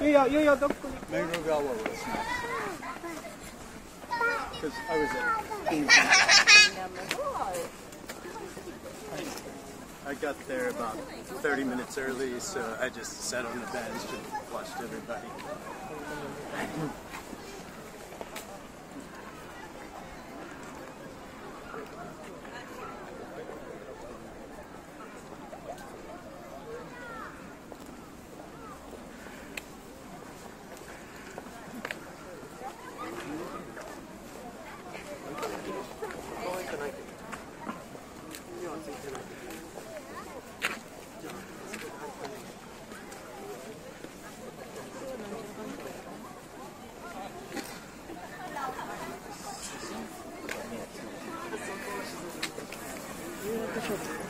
やどこに。 Merugawa was nice. Because I was at King's. I got there about 30 minutes early, so I just sat on the bench and watched everybody. Thank you.